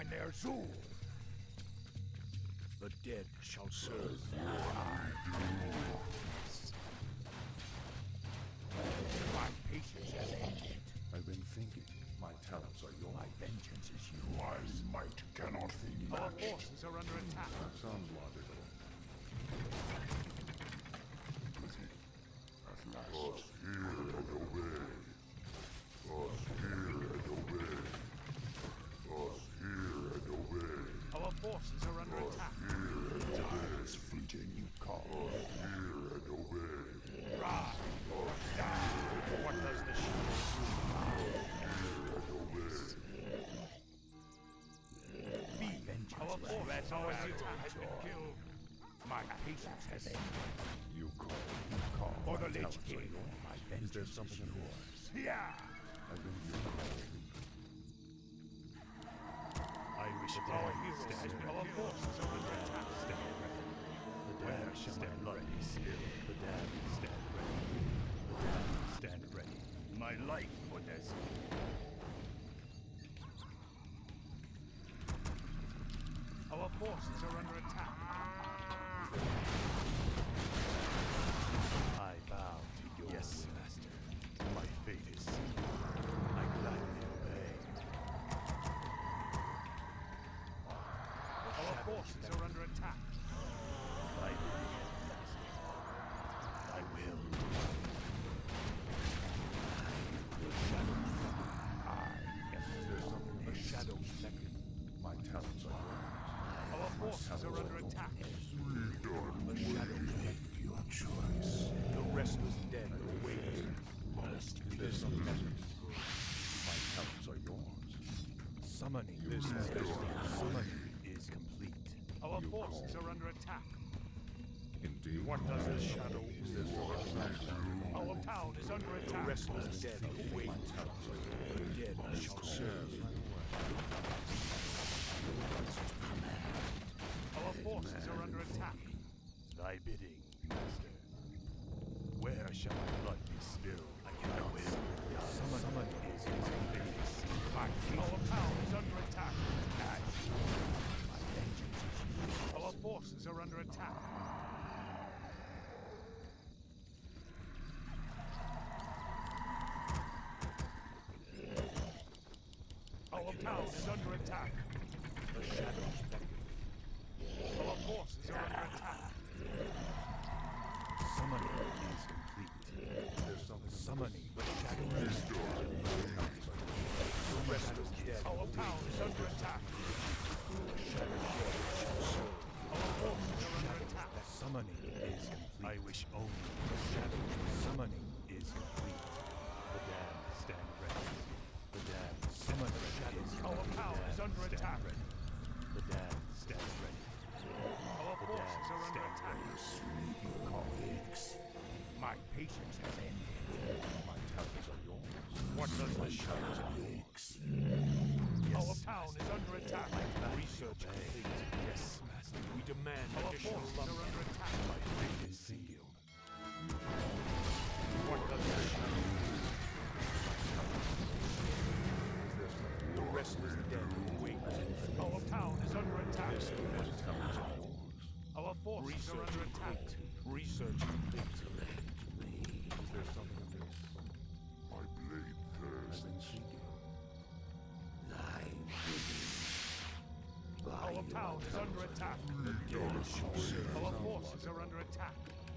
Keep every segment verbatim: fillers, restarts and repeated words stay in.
and their Zul. The dead shall serve your eyes. My patience has ended. I've been thinking. My talents are yours. My vengeance is yours. Wise might cannot be Our matched. forces are under attack. That sounds logical. Us hear and obey. Us hear and obey. Us hear and obey. Our forces are under attack. Hear and obey. Is fleeting. You call. Us hear and obey. Rise. Die. What does the shadow Be vengeance. Our forces are under attack. Has been killed. My patience has ended. You call. You call. For the My Lich talents are King, yours. my Is vengeance there something is in yours. Yeah. I've been thinking. I wish our heroes has been our forces are under attack. Stand ready. The Where damned shall stand my blood ready. be spilled? The damned stand ready. The damned stand ready. My life for this. Our forces are under attack. I bow to your yes, will. Master. My fate is sealed. I gladly obey. Our forces are under attack. I will. I will. There's something The shadow second. My talents are yours. Our forces are under attack. The shadow make your choice. The restless dead await. Must be There's something better. My talents are yours. Summoning this summoning is complete. Our You forces call. are under attack. Indeed. What does the shadow Is there something Our town is under The attack. restless dead await. My talents are yours. The dead shall serve. Our forces are under attack. Thy bidding, Master. Where shall my blood be spilled? I cannot will. Summon, summon is complete. Our town is under attack. My vengeance is yours. Our forces are under attack. Our town is under attack. The shadows beckon. Our forces are under attack. Summoning is complete. There's something Summoning The shadow is The restless dead Our await. town is under attack. The shadow dead shall serve. Our forces are under attack. Summoning is complete. I wish only The shadow summoning is complete. The damned stand ready. The damned summoning is complete. Our town is under Stand attack. ready. The damned stand ready. Our forces are under attack. My patience has ended. My talents are yours. What does the shadow do? Our town is under attack. Research complete. Yes, Master. We demand Our additional forces lumber. are under attack. My fate is sealed. What does the shadow do? The restless dead wait. Our town is under attack. My talents are yours. Our forces are Research under attack. complete. Research complete. Is there something in this? My blade thirsts. I've been seeking. Our town is under attack. The dead shall serve. Our forces are under attack.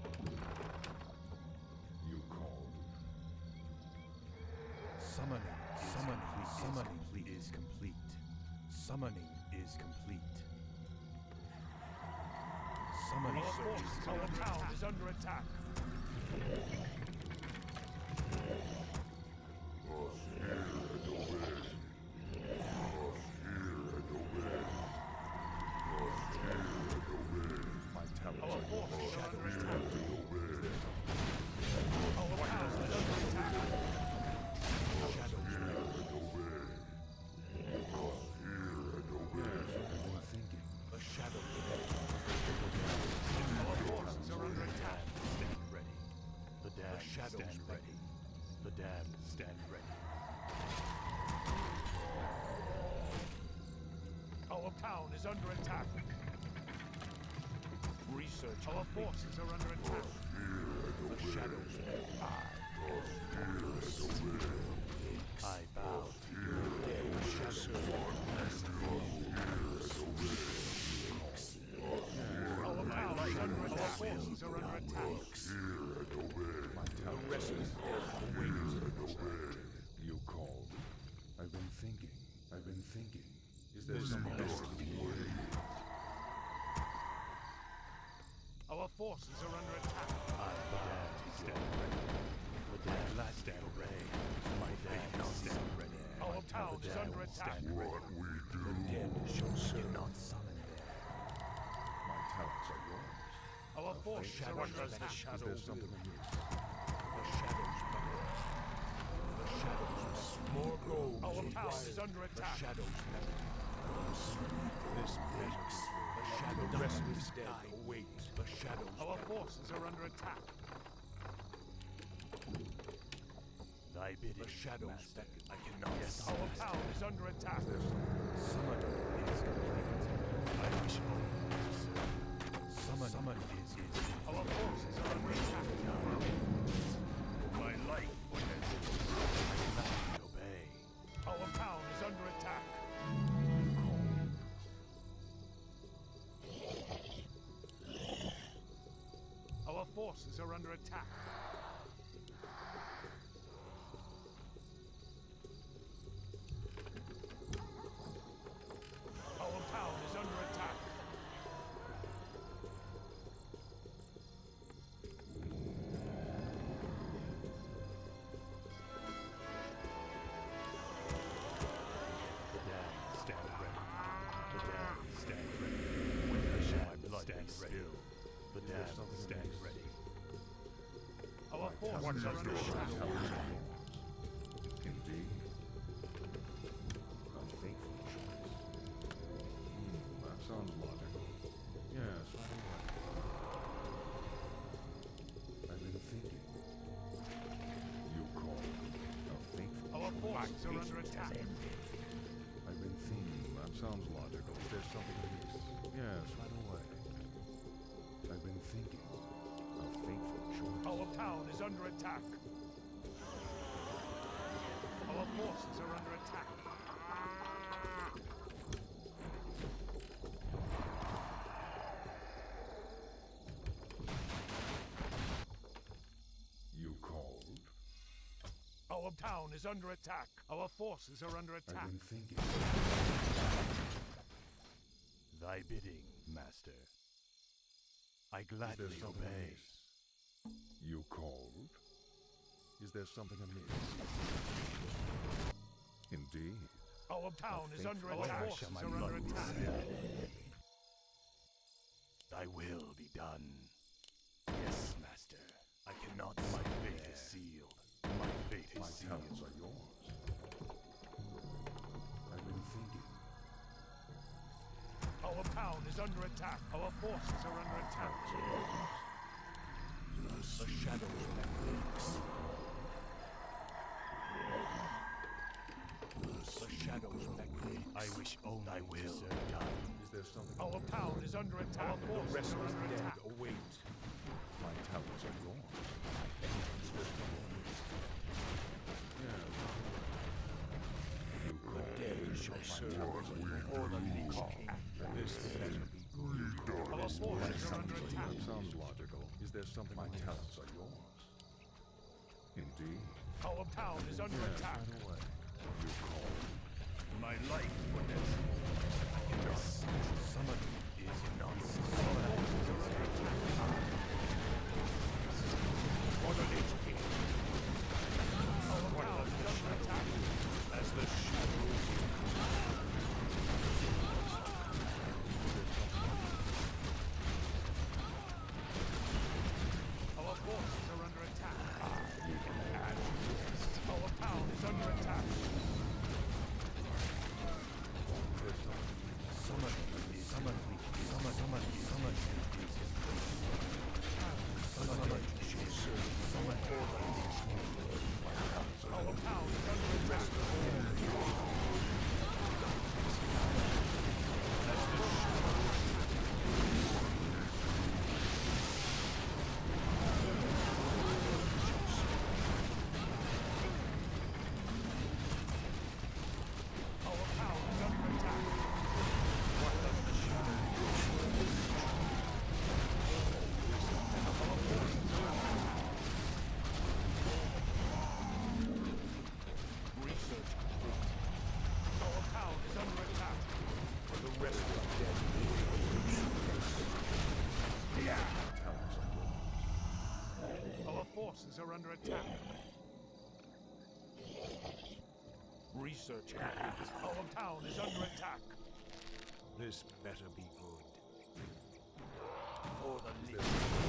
You called. Summoning, summoning, summoning is complete. Summoning is complete. Summoning Our forces, our town is under attack. Us hear and obey. Us hear and obey. Us hear and obey. My talents Our are yours. forces are under Hear attack. and obey. Our town is under attack. Shadow hear and obey. Us hear and obey. I've been thinking. The shadow Our forces are under attack. stand ready. The damned shadows stand ready. The damned stand ready. town is under attack. Research. Our forces are under attack. The shadows I bow to you. The shadows Our town is under attack. Our forces are under attack. The restless dead await. You called. I've been thinking. I've been thinking. Is there some best way? Our forces are under attack. I bow to stand ready. The dead last stand ready. My dead stand ready. Our town is under attack. What we do. The dead shall serve. Not summon there. My talents are yours. Our forces are under Shadows. attack. Is there something amiss? The shadows beckon. The shadows. More gold. Our town is under attack. The shadows beckon. This makes the shadow. The restless dead await. The shadows. Our forces are under attack. Thy bidding, The shadows master. beckon. I cannot Our stop. town is under attack. Summon is complete. I wish only to serve. Summon, Summon is is. Our forces are under attack. My life for this. I cannot obey. Our town is under attack. Our forces are under attack. Our town is under attack. The damned stand ready. The damned stand ready. Where shall my blood stand ready? The damned stand ready. Our forces are under attack. Indeed. A faithful choice. Hmm, that sounds logical. Yes, right away. I've been thinking. You call a faithful Our choice. forces are under attack. I've been thinking. That sounds logical. There's something amiss. Yes, right away. I've been thinking. A faithful choice. Our town is under attack. Our forces are under attack. You called. Our town is under attack. Our forces are under I've attack. been thinking. Thy bidding, master. I Is there gladly something obey. amiss? You called? Is there something amiss? Indeed. Our town is under faithful- attack. Where Our shall forces my are under blood be attack. spilled? Thy will be done. Yes, master. I cannot. My fate is sealed. My fate is My sealed. talents are yours. I've been thinking. Our town is under attack. Our forces are under attack. The shadows beckon. The shadows beckon. I wish only thy will be done. Is there something? Our town is under attack. Our The forces are restless under dead attack. await. My talents are yours. Is there something amiss? Yes. You The called. dead shall serve. talents are yours. Or the Lich King. This better be good. Our forces are under attack. That sounds logical. Is there something? My talents are yours. Indeed. Our town is under Yes, attack. right away. You called. My life for this. I cannot. Summon is not. Our forces are under attack. Or the Lich King. Our town is under attack. As the shadows. Our forces are under attack. Our town is under attack. Summon is summon. Summon. Summon. Summon. Summon. Summon. Summon. under attack. Research complete. Our town is under attack. This better be good. For the living.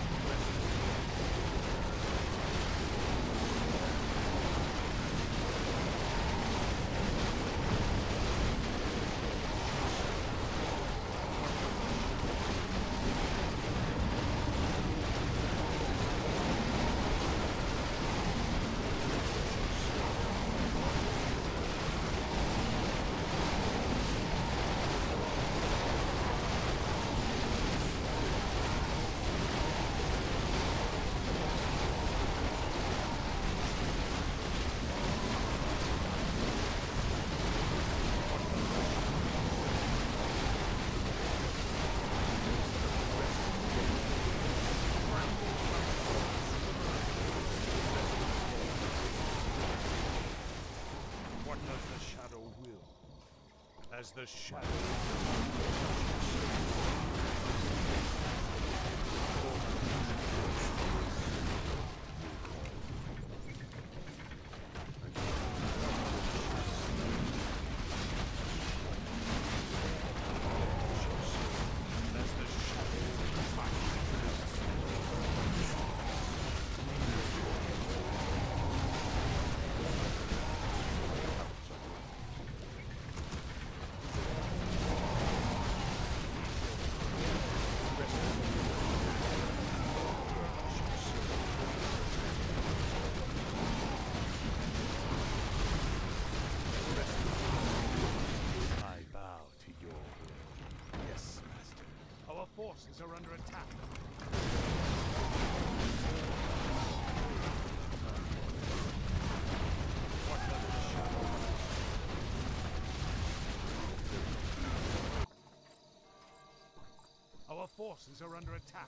As the shadow. Forces are under attack. What does the shadow? Our forces are under attack.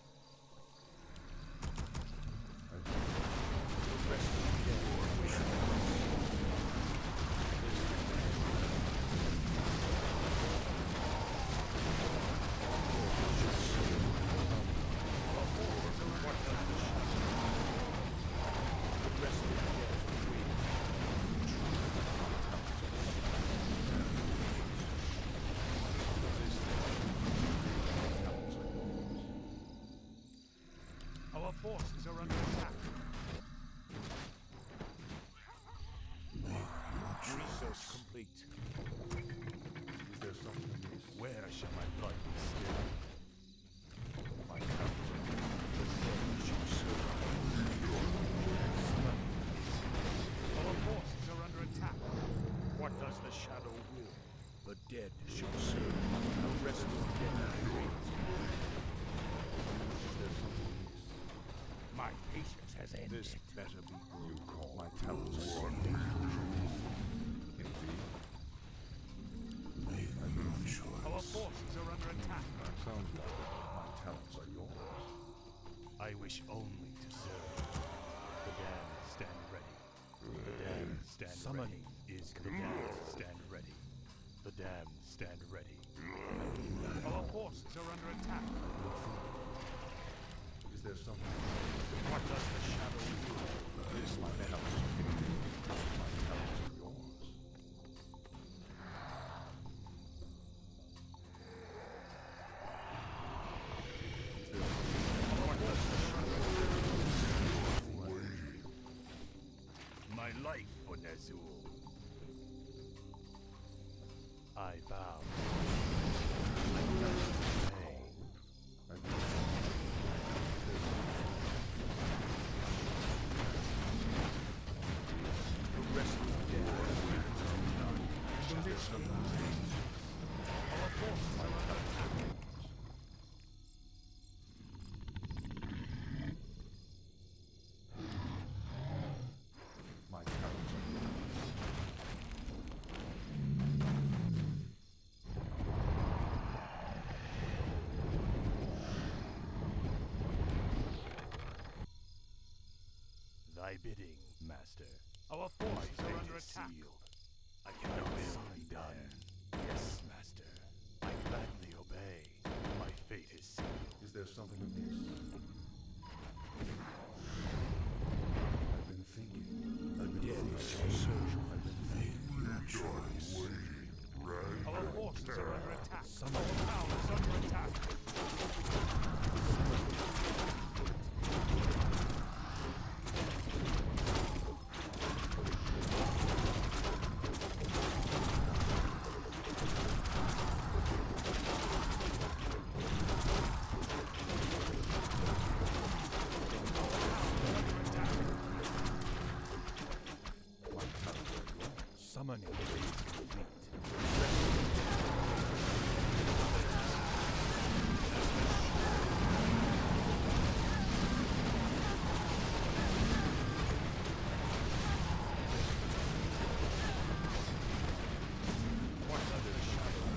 Our forces are under attack. Research complete. Is there something amiss? Where shall my light be still? My counsel, the dead shall serve. Our forces are under attack. What does the shadow will? The dead shall serve. The rest of the dead wait. Is there something amiss? My patience has ended. This better be good. You call My talents are war. working. Indeed. Our forces are under attack. That sounds like it. My talents are yours. I wish only to serve. The damned stand ready. The damned stand Summoning ready. Is the damned stand ready. The damned stand ready. Our forces are under attack. Is there something? What does the shadow do? This my better. My talents are yours. What does the shadow do? My life for Ner'zhul. I bow. I cannot obey. And The rest of the dead wait. Our forces are under attack. my talents are yours. Thy bidding, master. Our My forces are fate under is attack. sealed. I cannot be done. Yes, master. I gladly obey. My fate is sealed. Is there something amiss? shall serve. Make your choice. Our forces are under attack. Our town is under attack. Summoning is complete. What other shadow?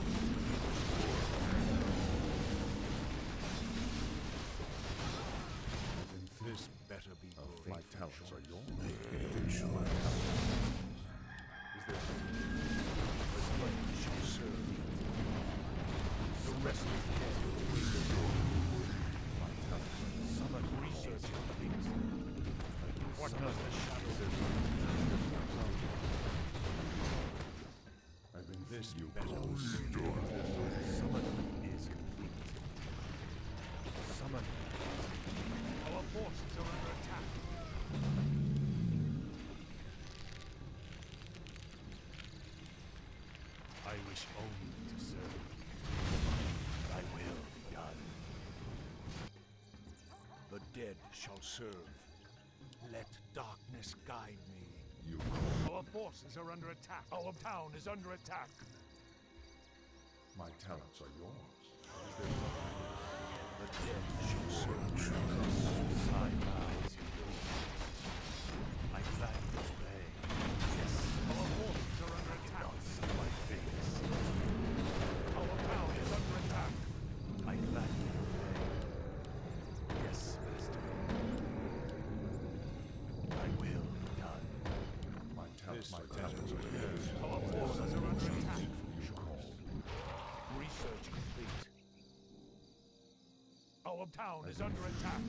This better be good. My talents are yours. Make your choice. Someone shall serve. The rest of the dead will wait. My talents. Summon research complete. What does the shadow do? I've been This you better close. Summoning is complete. Summoning. Our forces are under attack. I wish only to serve. Thy will be done. The dead shall serve. Let darkness guide me. You Our forces are under attack. Our town is under attack. My talents are yours. The dead shall serve. I bow to you. I gladly obey. Yes. Our forces are under attack. Not see my face. Our town is under attack. I gladly obey. Yes, Master. Thy will be done. My talents, This my better talents be are good. yours. Our forces are under attack. You called. Research complete. Our town is under attack.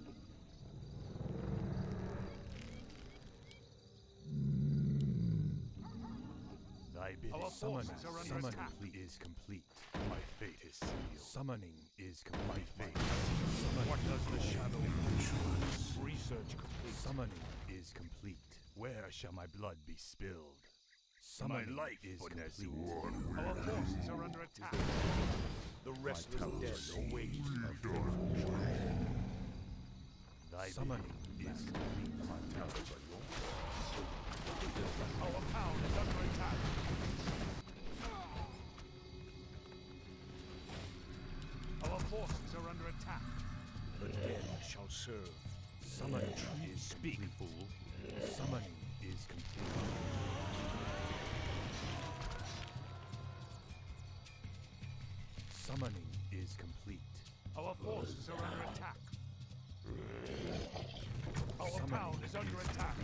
Thy bidding. Our forces are under attack. Is complete. My fate is sealed. Summoning is complete. My fate is sealed. What does the shadow do? Research complete. Summoning is complete. Where shall my blood be spilled? Summoning my life is complete. Our forces are under attack. The restless dead await a faithful choice. Thy summoning is complete. My talents are yours. Our town is under attack. Our forces are under attack. The dead shall serve. Summoning is speak, fool. Summoning is complete. Summoning is complete. Our forces are under attack. Our town is under attack.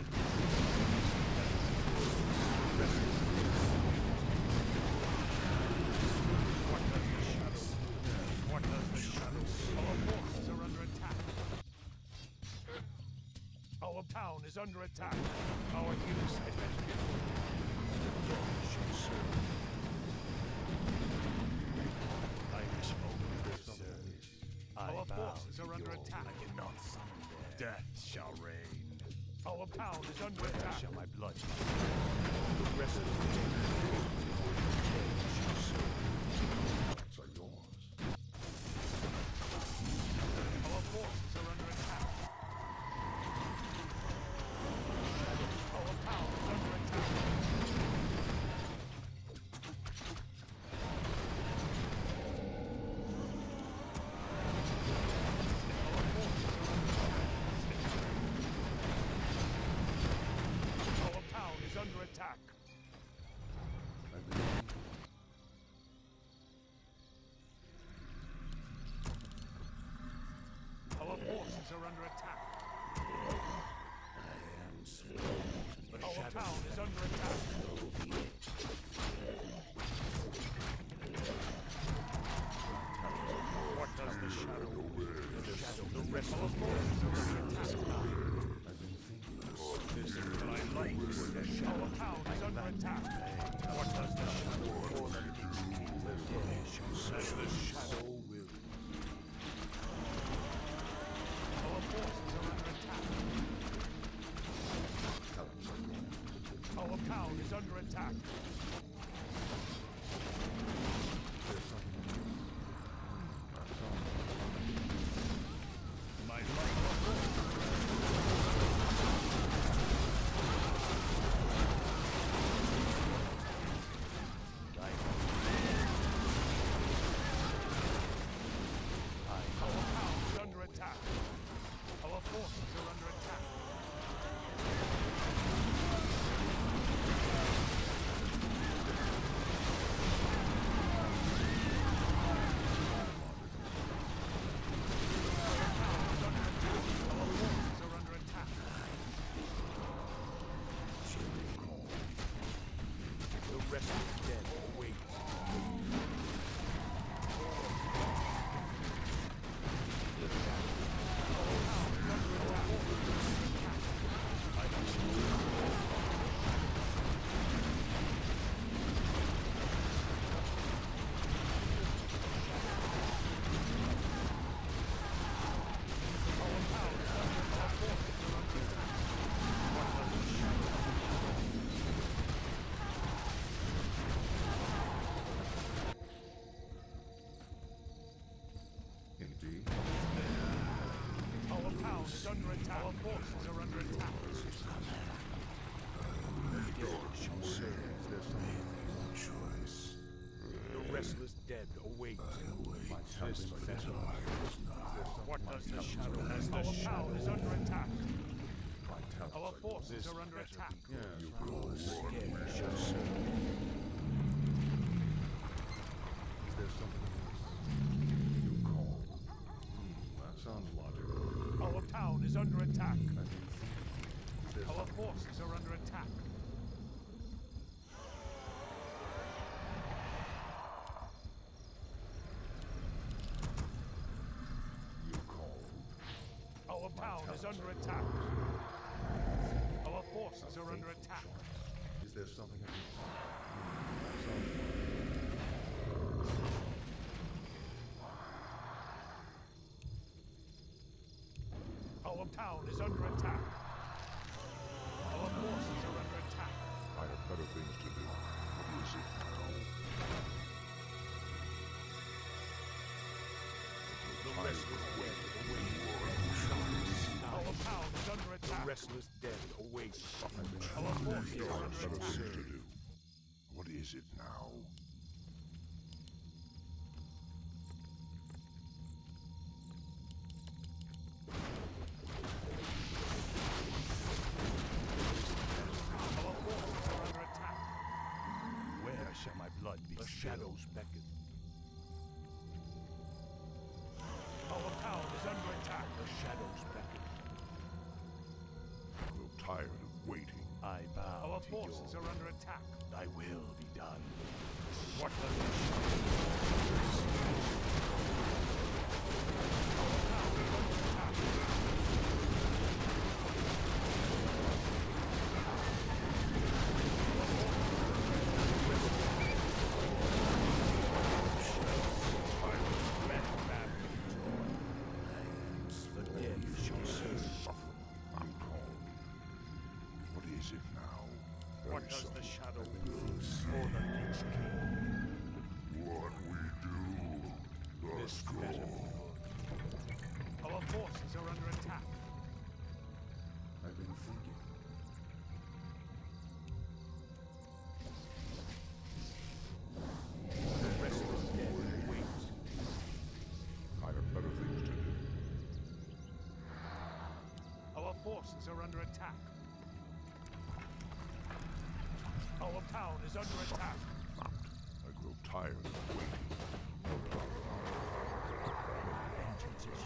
What does the shadow do? What does the shadow do? Our forces are under attack. Our town is under attack. Our heroes has been killed. The dead shall serve. I wish only to serve. Our forces are under attack. I cannot summon there. Death shall reign. Our town is under Where attack. Shall my blood be? The rest of the dead shall serve. Talents are yours. Our forces are under attack. Our town is under attack. Our town is under attack. I've been Our forces are under attack. I am The Our town is under attack. What does the shadow do? The shadow, the rest of the forces are under attack. I've been thinking. This is my light for the shadow. attack. What does the shadow for the as the shadow will. Our forces are under attack. Our town is under attack. My life is under attack. Our forces are under attack. The dead shall serve their choice. The restless dead await. This battle. What does the shadow has? Our town is under attack. Our forces are under attack. The dead shall serve. Is there something you call? That sounds logical. Our town is under attack. Our forces are under attack. You call. Our town is under attack. Our forces are under attack. Is there something I can that sounds Our town is under attack. Our forces are under attack. I have better things to do. What is it now? The restless dead await. Our town is under attack. The restless dead await. Our forces are under attack. To do. What is it now? Shall my blood be The still? shadows beckon. Our town is under attack. The shadows beckon. I grow tired of waiting. I bow Our to forces your are under attack. Thy will be done. What does the shadow? Our town is under attack. What does the shadow will for the Lich King? What we do, This better be good. Our forces are under attack. I've been thinking. The restless dead wait. I have better things to do. Our forces are under attack. Our town is under attack. I grow tired of waiting. Vengeance is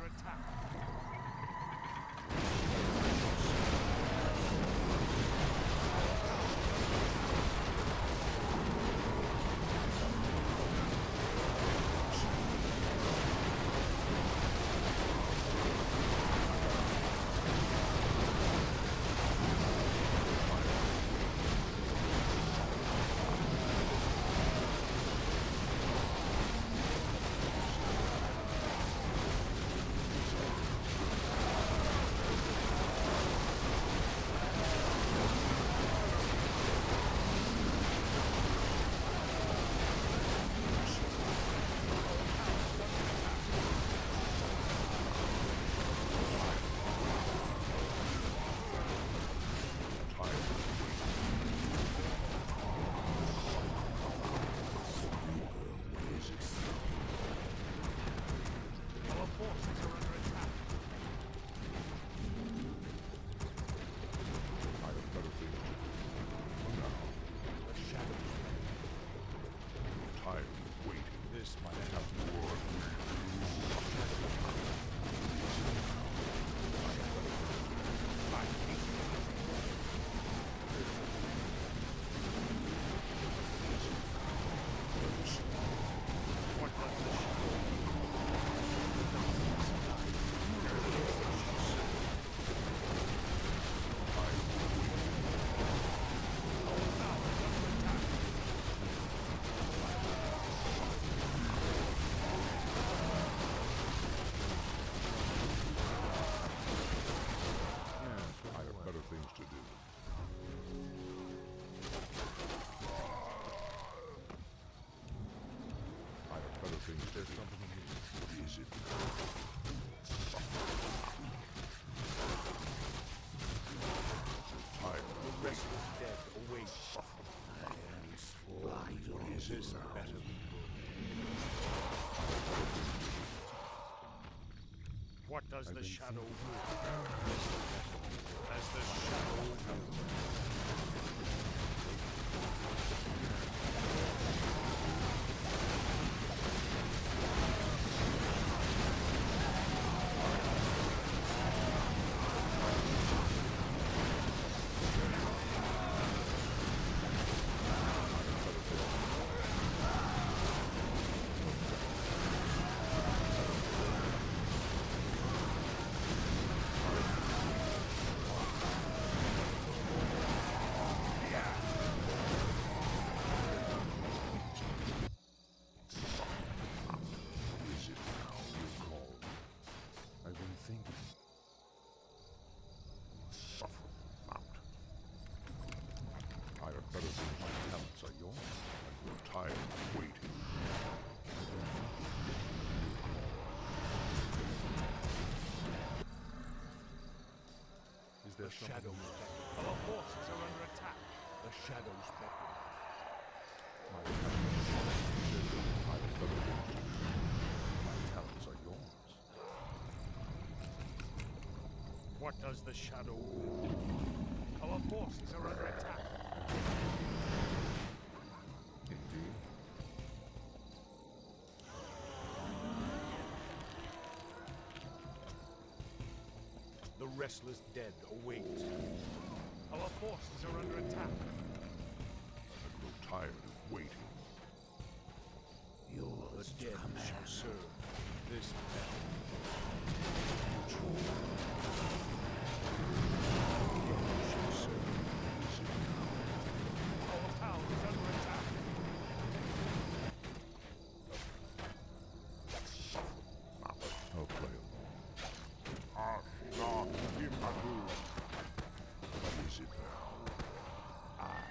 attack. There's something in here. What is it? Time. The restless dead await. What is this better than what does the shadow do? As the shadow The shadows. Our forces are under attack. The shadows beckon. My talents are yours. What does the shadow will? Our forces are under attack. Indeed. The restless dead await. Our forces are under attack. I grow tired of waiting. You the dead shall serve this battle. Shall serve. Our town is under attack. I'll play along. What is it now? I.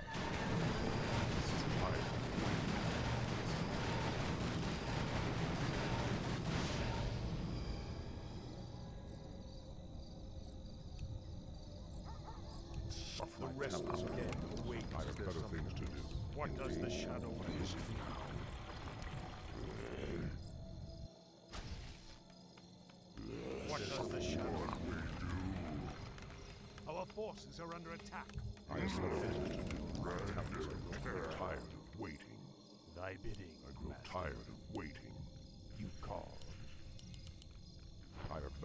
The restless dead await. I have better things to do. What does the shadow What is it now? What does the shadow do? Our forces are under attack. I have better things to do. My talents are grow tired of waiting. Thy bidding, I grow master. tired of waiting. You call. I have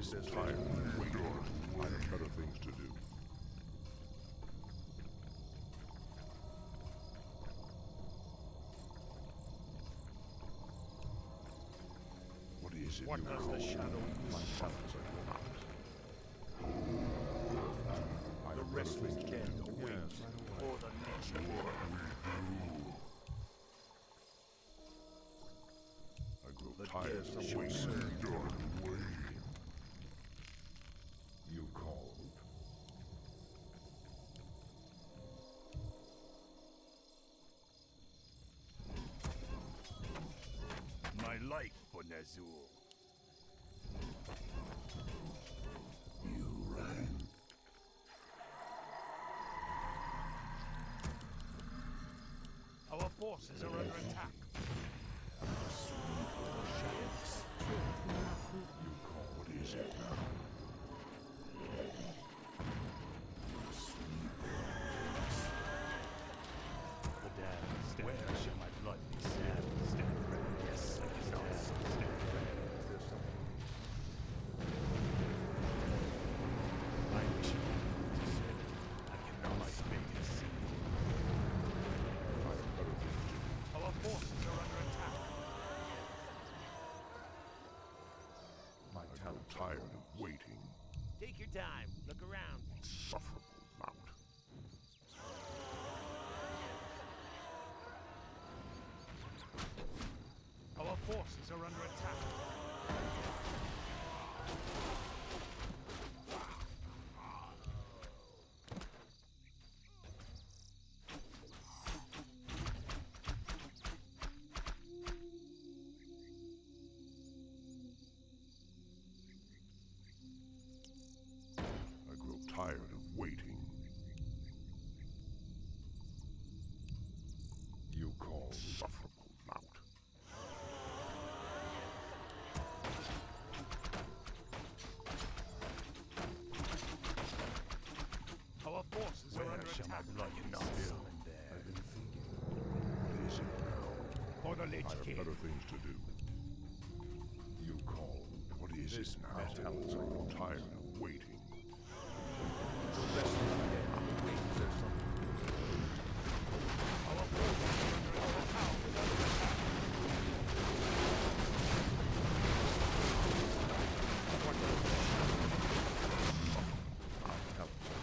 There's tired. Wait, I have better things to do. What is it? What you does call? the shadow My wish? talents are yours. I The have better restless things to dead do. await Yes, right away. for the nature war. I grow The tired dead of shall waiting. serve Dark way. You called. My life for Nazul. You ran. Our forces are under attack. You call. What is it now? The damned stand. Where shall my blood be sad? Stand ready. Yes, I cannot stand ready. Is there something? I wish you to say I cannot. My fate is sealed. I have better things to do. Our forces are under attack. My talent tired of waiting. Take your time. Look around. Insufferable mount. Our forces are under attack. I grow tired of waiting. You call insufferable mount. Our forces are Where under shall my attack. blood be still and there? I've been thinking. What is it now? For the Lich I have King. better things to do. You call. What is This it now? matter Talents I grow tired of waiting. The restless dead await. There's something. Our forces are under attack. What does the My talents are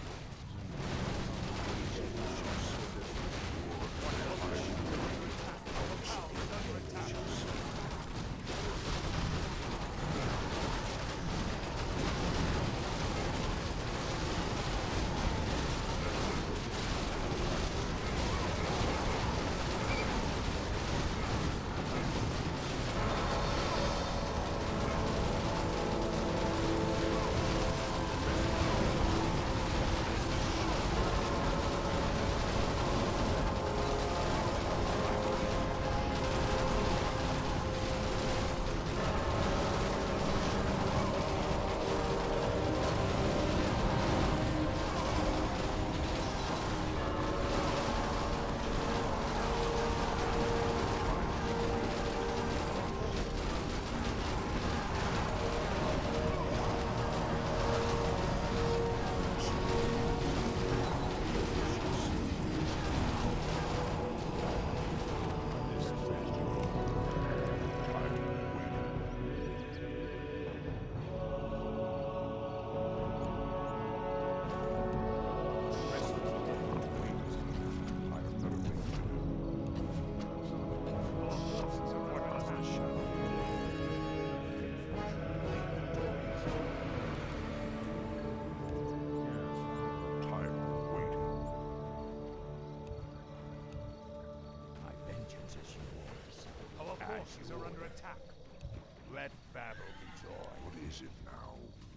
forces are under attack. Let battle be joy. What is it now?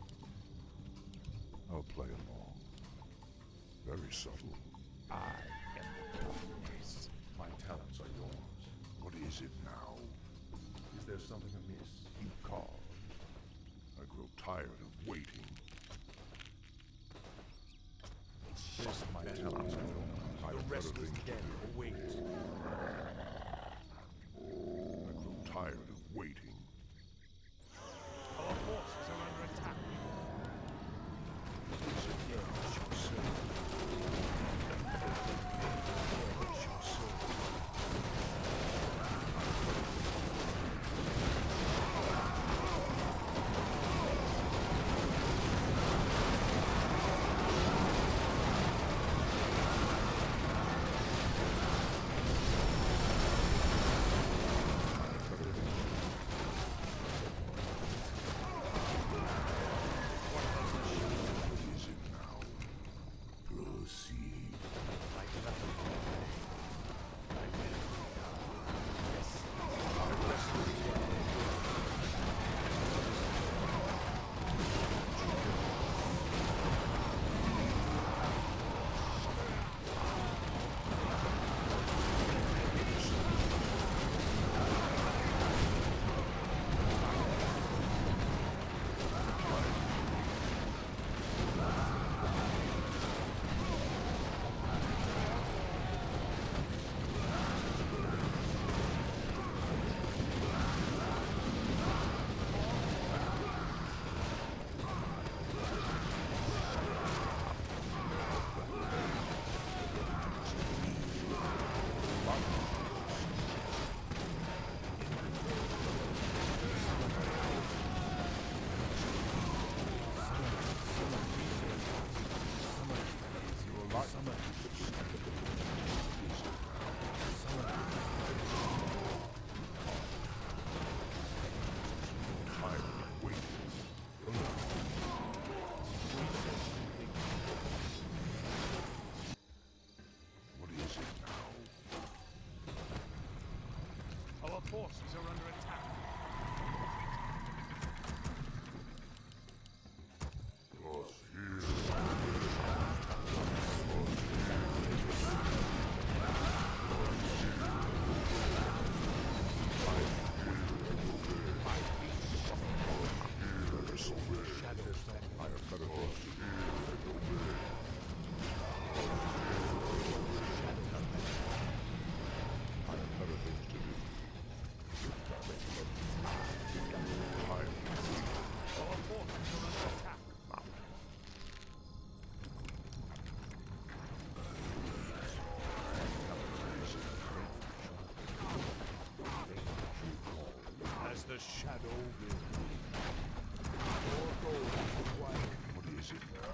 I'll play along. Very subtle. I am the darkness. My talents are yours. What is it now? Is there something amiss? You call. I grow tired of waiting. This My battle. talents are yours. I The have better restless things to dead do. await. I grow tired of waiting. Our forces are under attack. shadow will. More gold is required. What is it now?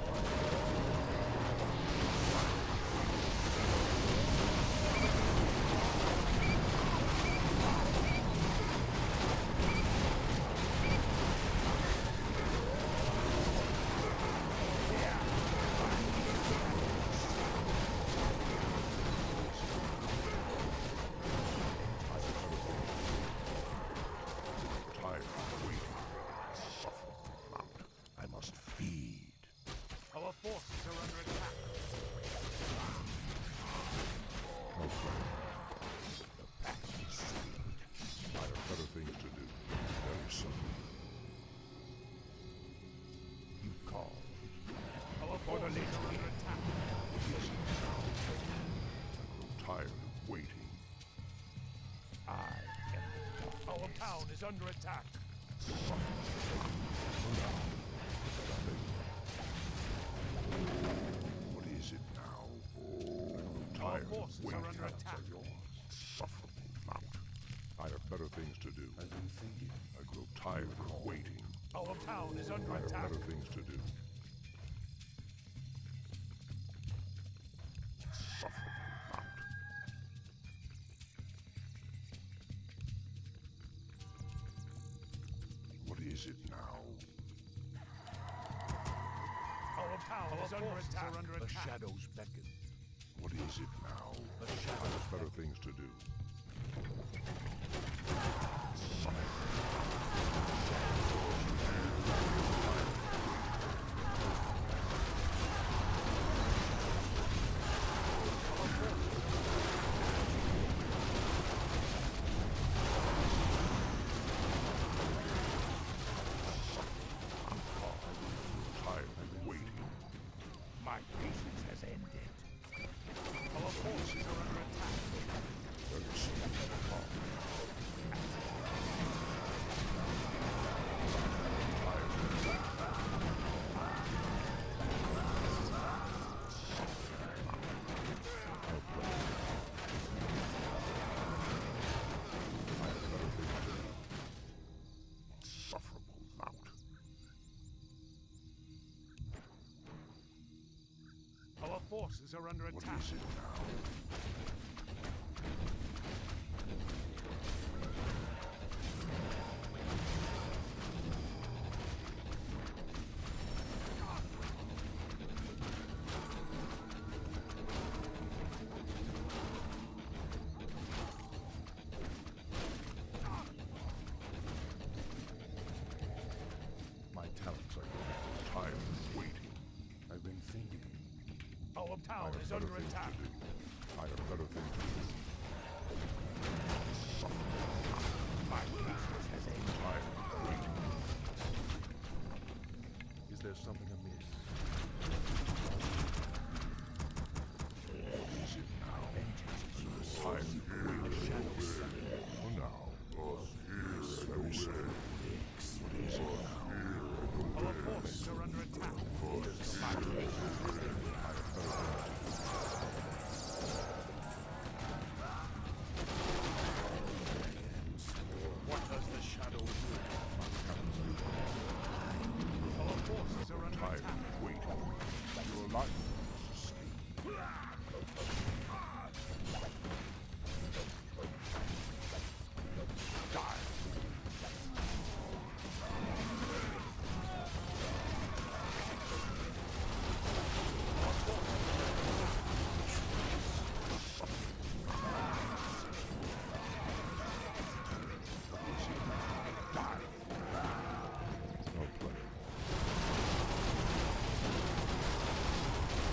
Tired of waiting. Suffer, mount. I must feed. Our forces are under attack. No friend. The pack is sealed. I have better things to do. Very soon. You call. Our forces are under attack. Yes, now. I grow tired of waiting. I am the dark. Our town is under attack. What is it now? I'm tired of forces are waiting. under attack. Insufferable mount. I have better things to do. I've been thinking. I grow tired of waiting. Our town is under I have attack. better things to do. Insufferable mount. What is it now? Our town is under attack. Under the attack. shadows beckon. What is it now? The I shadows have better things to do. Tired of waiting. My patience has ended. Our forces are under attack. Very soon. Insufferable mount. Our forces are under What attack. is it now? My talents are good. Tired of waiting. I've been thinking. Our I town have is better under things attack. to do. I have better things to do. My patience has ended. Tired of waiting. Is there something amiss? What is it now? Tired of waiting. Oh, now. Very soon. What is it now? Our forces are under attack. What does the shadow do? Our forces are under Tired attack. of waiting. Your life must escape. Die. No play.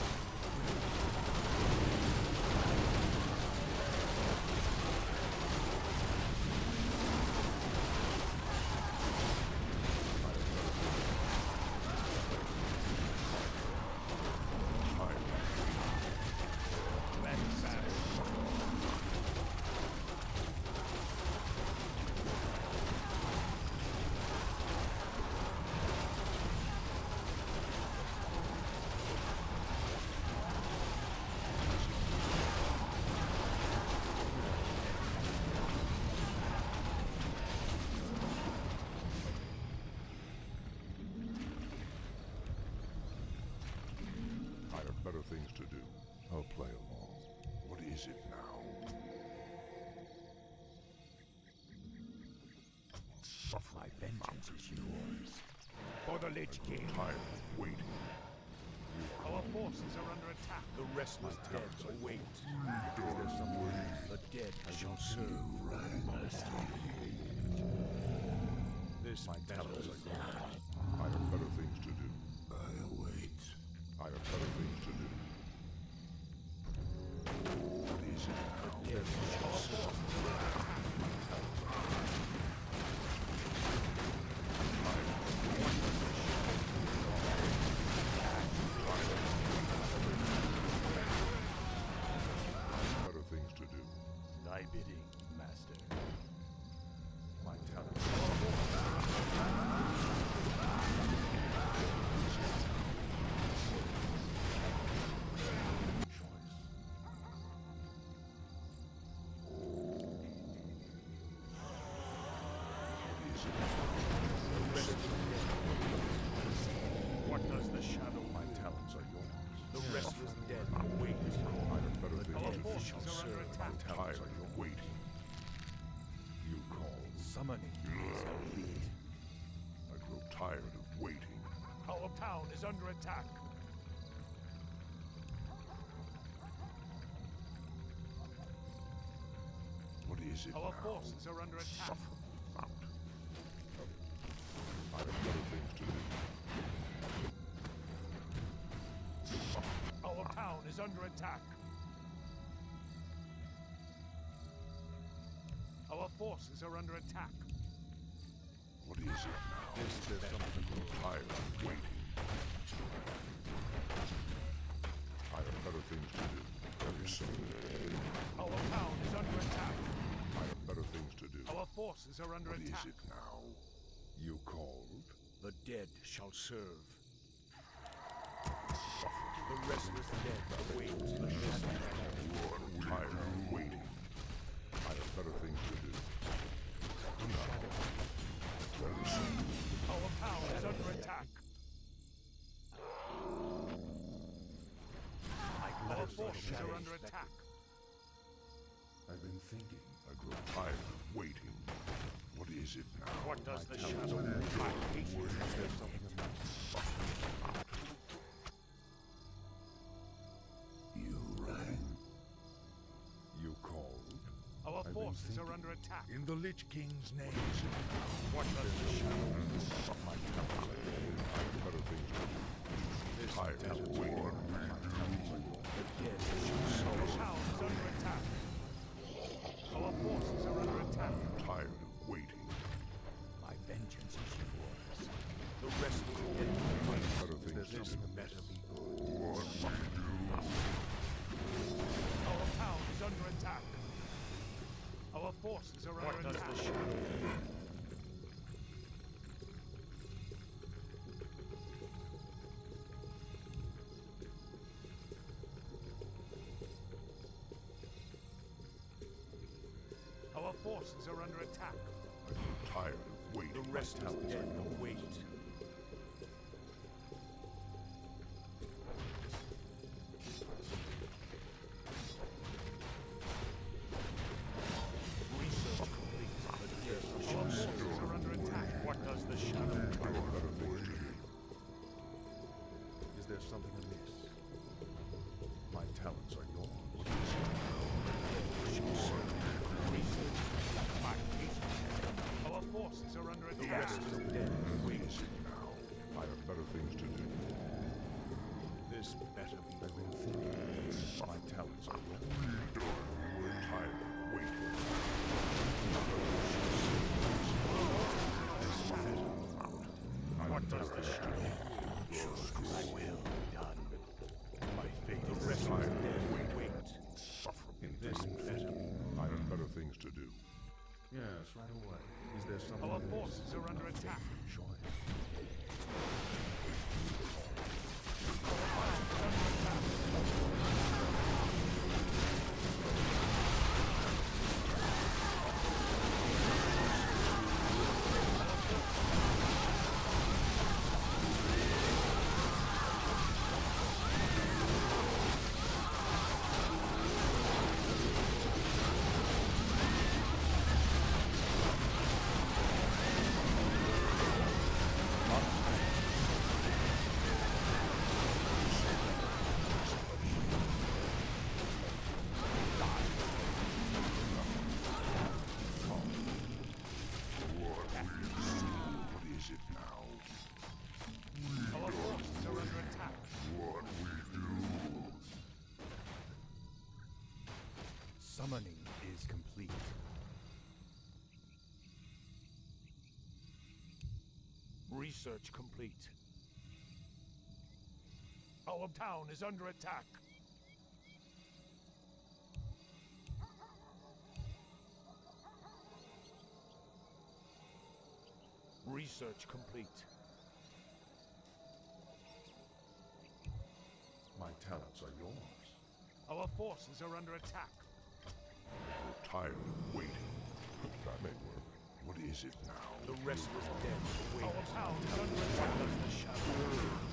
things to do. I'll play along. What is it now? My vengeance is yours. For the Lich King. Tired of waiting. Our forces are under attack. The restless dead await. There's some way. The dead shall serve. This My battle talents is are gone. I have better things to do. I await. I have better things to do. What is it now? The dead shall serve. Better things to do. Thy bidding, master. My talents. What does the shadow? My talents are yours. The restless dead await. I have better things Our to do. forces are under attack. Tired of waiting. You call. Summoning is complete. I grow tired of waiting. Our town is under attack. What is it Our now? forces are under attack. Suffer out. I have better things to do. Our town is under attack. Our forces are under attack. What is it now? Is there something tired of waiting? I have better things to do. Very soon. Our town is under attack. I have better things to do. Our forces are under What is attack. it now? You called? The dead shall serve. The restless dead await. The shadow. Tired of waiting. I have better things to do. Now. Very soon. Our town is under attack. Our forces are under attack. I've been thinking. I grow tired of waiting. What is it now? What does the shadow? My patience. There's something amiss. You rang. You called? Our been forces thinking. are under attack. In the Lich King's name. What does the shadow? My talents are yours. I have better things to do. Tired of waiting. My talents are yours. The dead shall serve. Our town is under attack. Our forces are under attack. Tired of waiting. My vengeance is yours. The rest of the dead. I have better things to This do. better be. What we do? Our town is under attack. Our forces are under attack. What does the shadow? Our forces are under attack. I grow tired of waiting. The rest My is talents dead. are yours. Await. Research complete. The dead. Our forces are under attack. What does the shadow? I have better things to do. Is there something amiss? My talents are yours. What is it now? Research. My patience. Our forces are under attack. The rest is dead. What is it now? I have better things to do. This better be. I've been thinking. My talents are yours. Tired of waiting. What does the shadow? I will be done. My fate The is rest is Tired dead. of waiting. Wait. In this better. I have better things to do. Yes, right away. Is there something? Our forces are under attack. Choice. Summoning is complete. Research complete. Our town is under attack. Research complete. My talents are yours. Our forces are under attack. We're tired of waiting. That may work. What is it now? The restless dead await. Our town is under attack. Does the shadow.